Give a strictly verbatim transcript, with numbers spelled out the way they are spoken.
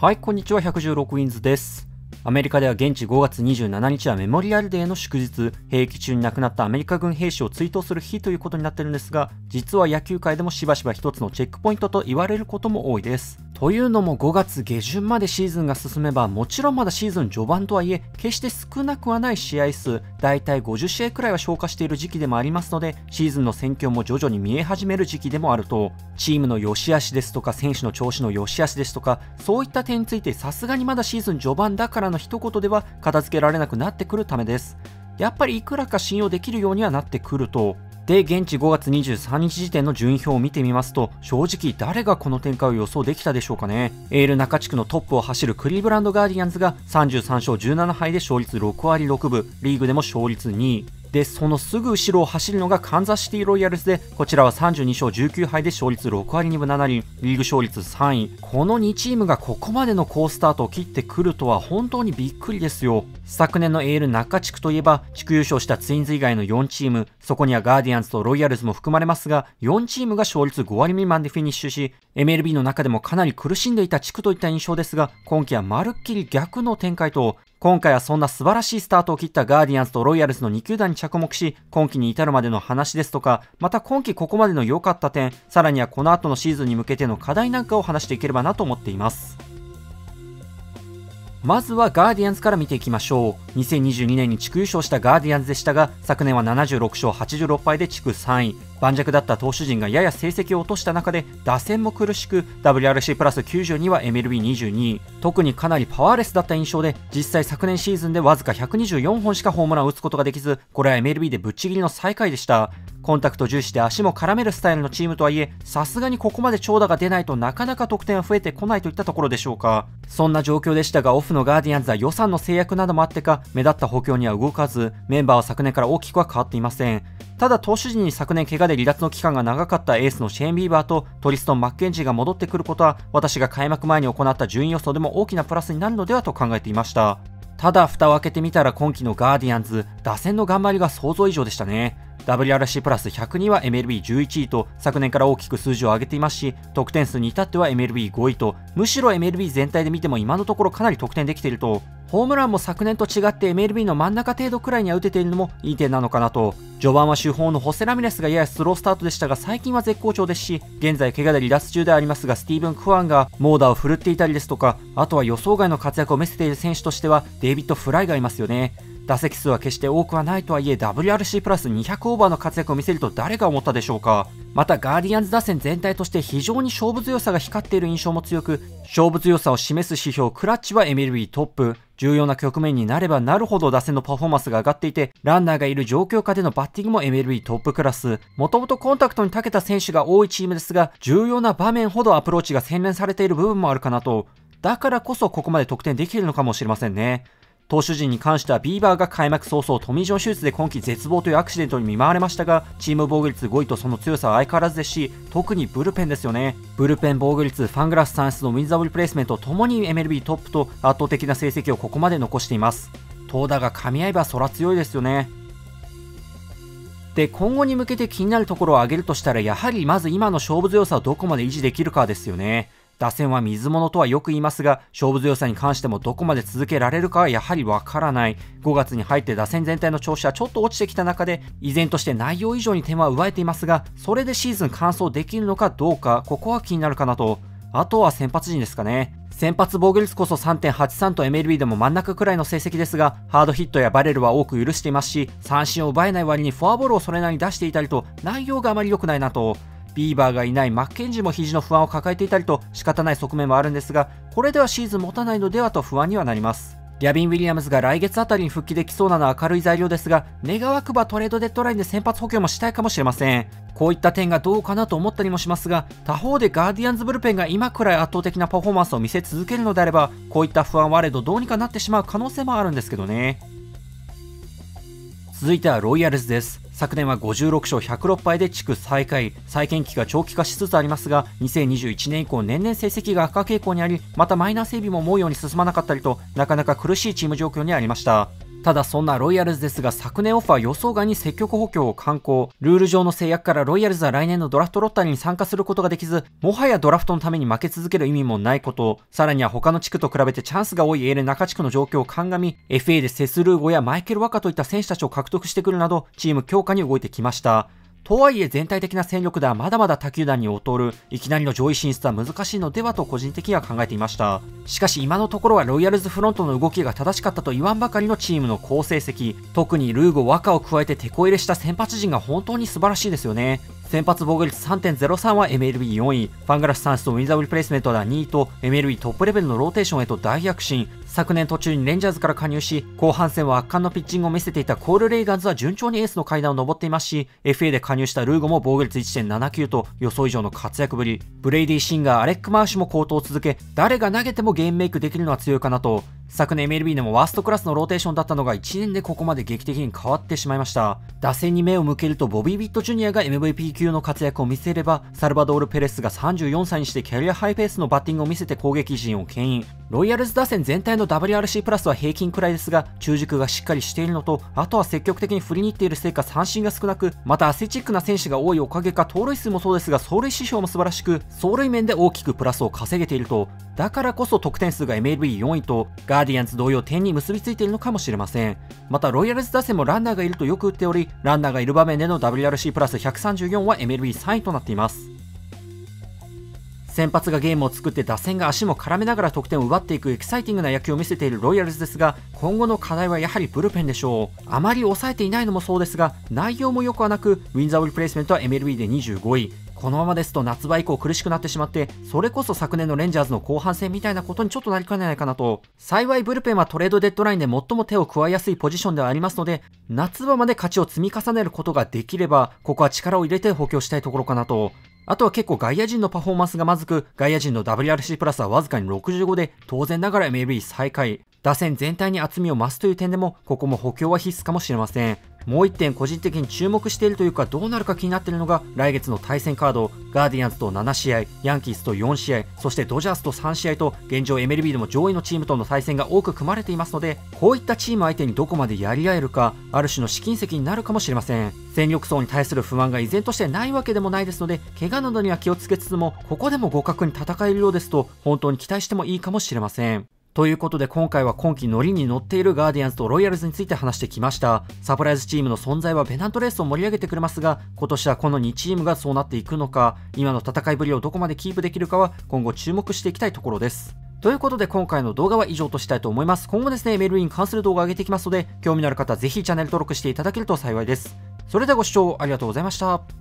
はい、こんにちは。ひゃくじゅうろくウィンズです。アメリカでは現地ごがつにじゅうしちにちはメモリアルデーの祝日、兵役中に亡くなったアメリカ軍兵士を追悼する日ということになっているんですが、実は野球界でもしばしば一つのチェックポイントと言われることも多いです。というのもごがつげじゅんまでシーズンが進めば、もちろんまだシーズン序盤とはいえ、決して少なくはない試合数、だいたいごじゅっしあいくらいは消化している時期でもありますので、シーズンの戦況も徐々に見え始める時期でもあると、チームの良し悪しですとか、選手の調子の良し悪しですとか、そういった点についてさすがにまだシーズン序盤だからの一言では片付けられなくなってくるためです。やっぱりいくらか信用できるようにはなってくると、で、現地ごがつにじゅうさんにち時点の順位表を見てみますと、正直誰がこの展開を予想できたでしょうかね。エール中地区のトップを走るクリーブランドガーディアンズがさんじゅうさんしょうじゅうななはいで勝率ろくわりろくぶ、リーグでも勝率にい。で、そのすぐ後ろを走るのがカンザスシティロイヤルズで、こちらはさんじゅうにしょうじゅうきゅうはいで勝率ろくわりにぶななり、リーグ勝率さんい。このにチームがここまでの好スタートを切ってくるとは本当にびっくりですよ。昨年のエール中地区といえば、地区優勝したツインズ以外のよんチーム、そこにはガーディアンズとロイヤルズも含まれますが、よんチームが勝率ごわり未満でフィニッシュし、エムエルビー の中でもかなり苦しんでいた地区といった印象ですが、今季はまるっきり逆の展開と、今回はそんな素晴らしいスタートを切ったガーディアンズとロイヤルズのにきゅうだんに着目し、今季に至るまでの話ですとか、また今季ここまでの良かった点、さらにはこの後のシーズンに向けての課題なんかを話していければなと思っています。まずはガーディアンズから見ていきましょう。にせんにじゅうにねんに地区優勝したガーディアンズでしたが、昨年はななじゅうろくしょうはちじゅうろっぱいで地区さんい。盤石だった投手陣がやや成績を落とした中で、打線も苦しく ダブリューアールシー プラスきゅうじゅうには エムエルビーにじゅうにい。特にかなりパワーレスだった印象で、実際昨年シーズンでわずかひゃくにじゅうよんほんしかホームランを打つことができず、これは エムエルビー でぶっちぎりの最下位でした。コンタクト重視で足も絡めるスタイルのチームとはいえ、さすがにここまで長打が出ないとなかなか得点は増えてこないといったところでしょうか。そんな状況でしたが、オフのガーディアンズは予算の制約などもあってか、目立った補強には動かず、メンバーは昨年から大きくは変わっていません。ただ投手陣に昨年怪我で離脱の期間が長かったエースのシェーン・ビーバーとトリストン・マッケンジーが戻ってくることは、私が開幕前に行った順位予想でも大きなプラスになるのではと考えていました。ただ蓋を開けてみたら今季のガーディアンズ、打線の頑張りが想像以上でしたね。ダブリューアールシー プラスひゃくには エムエルビーじゅういちいと昨年から大きく数字を上げていますし、得点数に至っては エムエルビーごいと、むしろ エムエルビー 全体で見ても今のところかなり得点できていると、ホームランも昨年と違って エムエルビー の真ん中程度くらいには打てているのもいい点なのかなと。序盤は主砲のホセ・ラミレスがややスロースタートでしたが、最近は絶好調ですし、現在怪我で離脱中でありますが、スティーブン・クワンが猛打を振るっていたりですとか、あとは予想外の活躍を見せている選手としてはデイビッド・フライがいますよね。打席数は決して多くはないとはいえ ダブリューアールシー プラスにひゃくオーバーの活躍を見せると誰が思ったでしょうか。またガーディアンズ打線全体として非常に勝負強さが光っている印象も強く、勝負強さを示す指標クラッチは エムエルビー トップ。重要な局面になればなるほど打線のパフォーマンスが上がっていて、ランナーがいる状況下でのバッティングも エムエルビー トップクラス。もともとコンタクトに長けた選手が多いチームですが、重要な場面ほどアプローチが洗練されている部分もあるかなと。だからこそここまで得点できているのかもしれませんね。投手陣に関してはビーバーが開幕早々トミー・ジョン手術で今季絶望というアクシデントに見舞われましたが、チーム防御率ごいとその強さは相変わらずですし、特にブルペンですよね。ブルペン防御率、ファングラス算出のウィンザブルプレイスメントともに エムエルビー トップと圧倒的な成績をここまで残しています。投打が噛み合えばそら強いですよね。で、今後に向けて気になるところを挙げるとしたら、やはりまず今の勝負強さをどこまで維持できるかですよね。打線は水物とはよく言いますが、勝負強さに関してもどこまで続けられるかはやはりわからない。ごがつに入って打線全体の調子はちょっと落ちてきた中で、依然として内容以上に点は奪えていますが、それでシーズン完走できるのかどうか、ここは気になるかなと。あとは先発陣ですかね。先発防御率こそ さんてんはちさん と エムエルビー でも真ん中くらいの成績ですが、ハードヒットやバレルは多く許していますし、三振を奪えない割にフォアボールをそれなりに出していたりと、内容があまり良くないなと。ビーバーがいないマッケンジーも肘の不安を抱えていたりと仕方ない側面もあるんですが、これではシーズン持たないのではと不安にはなります。ギャビン・ウィリアムズが来月あたりに復帰できそうなのは明るい材料ですが、願わくばトレードデッドラインで先発補強もしたいかもしれません。こういった点がどうかなと思ったりもしますが、他方でガーディアンズブルペンが今くらい圧倒的なパフォーマンスを見せ続けるのであれば、こういった不安はあれどどうにかなってしまう可能性もあるんですけどね。続いてはロイヤルズです。昨年はごじゅうろくしょうひゃくろっぱいで地区最下位、再建期が長期化しつつありますが、にせんにじゅういちねん以降年々成績が悪化傾向にあり、またマイナー整備も思うように進まなかったりと、なかなか苦しいチーム状況にありました。 ただそんなロイヤルズですが、昨年オファー予想外に積極補強を敢行。ルール上の制約からロイヤルズは来年のドラフトロッタリーに参加することができず、もはやドラフトのために負け続ける意味もないこと、さらには他の地区と比べてチャンスが多いエーレ中地区の状況を鑑み、エフエー でセスルーゴやマイケル・ワカといった選手たちを獲得してくるなど、チーム強化に動いてきました。とはいえ全体的な戦力ではまだまだ他球団に劣る、いきなりの上位進出は難しいのではと個人的には考えていました。しかし今のところはロイヤルズフロントの動きが正しかったと言わんばかりのチームの好成績、特にルーゴ・ワカを加えてテこ入れした先発陣が本当に素晴らしいですよね。先発防御率 さんてんゼロさん は エムエルビーよんい、ファングラフスタンスとウィンザーリプレイスメントではにいと エムエルビー トップレベルのローテーションへと大躍進。昨年途中にレンジャーズから加入し、後半戦は圧巻のピッチングを見せていたコール・レイガンズは順調にエースの階段を上っていますし、エフエー で加入したルーゴも防御率 いってんななきゅう と予想以上の活躍ぶり。ブレイディ・シンガー、アレック・マーシュも好投を続け、誰が投げてもゲームメイクできるのは強いかなと。昨年 エムエルビー でもワーストクラスのローテーションだったのがいちねんでここまで劇的に変わってしまいました。打線に目を向けるとボビー・ビット・ジュニアが エムブイピー 級の活躍を見せれば、サルバドール・ペレスがさんじゅうよんさいにしてキャリアハイペースのバッティングを見せて攻撃陣を牽引。ロイヤルズ打線全体の ダブリューアールシー プラスは平均くらいですが、中軸がしっかりしているのと、あとは積極的に振りに行っているせいか三振が少なく、またアスレチックな選手が多いおかげか盗塁数もそうですが、走塁指標も素晴らしく、走塁面で大きくプラスを稼げていると。だからこそ得点数が エムエルビーよんいと、ガーディアンズ同様点に結びついているのかもしれません。またロイヤルズ打線もランナーがいるとよく打っており、ランナーがいる場面での ダブリューアールシー プラスひゃくさんじゅうよんは エムエルビーさんいとなっています。先発がゲームを作って打線が足も絡めながら得点を奪っていくエキサイティングな野球を見せているロイヤルズですが、今後の課題はやはりブルペンでしょう。あまり抑えていないのもそうですが、内容も良くはなく、ウィンザーリプレイスメントは エムエルビー でにじゅうごい。このままですと夏場以降苦しくなってしまって、それこそ昨年のレンジャーズの後半戦みたいなことにちょっとなりかねないかなと。幸いブルペンはトレードデッドラインで最も手を加えやすいポジションではありますので、夏場まで勝ちを積み重ねることができれば、ここは力を入れて補強したいところかなと。あとは結構外野陣のパフォーマンスがまずく、外野陣の ダブリューアールシー プラスはわずかにろくじゅうごで、当然ながら エムエルビー 最下位。打線全体に厚みを増すという点でも、ここも補強は必須かもしれません。もう一点個人的に注目しているというかどうなるか気になっているのが来月の対戦カード、ガーディアンズとななしあい、ヤンキースとよんしあい、そしてドジャースとさんしあいと現状 エムエルビー でも上位のチームとの対戦が多く組まれていますので、こういったチーム相手にどこまでやり合えるか、ある種の試金石になるかもしれません。戦力層に対する不安が依然としてないわけでもないですので、怪我などには気をつけつつも、ここでも互角に戦えるようですと本当に期待してもいいかもしれません。ということで今回は今季ノリに乗っているガーディアンズとロイヤルズについて話してきました。サプライズチームの存在はペナントレースを盛り上げてくれますが、今年はこのにチームがそうなっていくのか、今の戦いぶりをどこまでキープできるかは今後注目していきたいところです。ということで今回の動画は以上としたいと思います。今後ですね、エムエルビーに関する動画を上げていきますので、興味のある方はぜひチャンネル登録していただけると幸いです。それではご視聴ありがとうございました。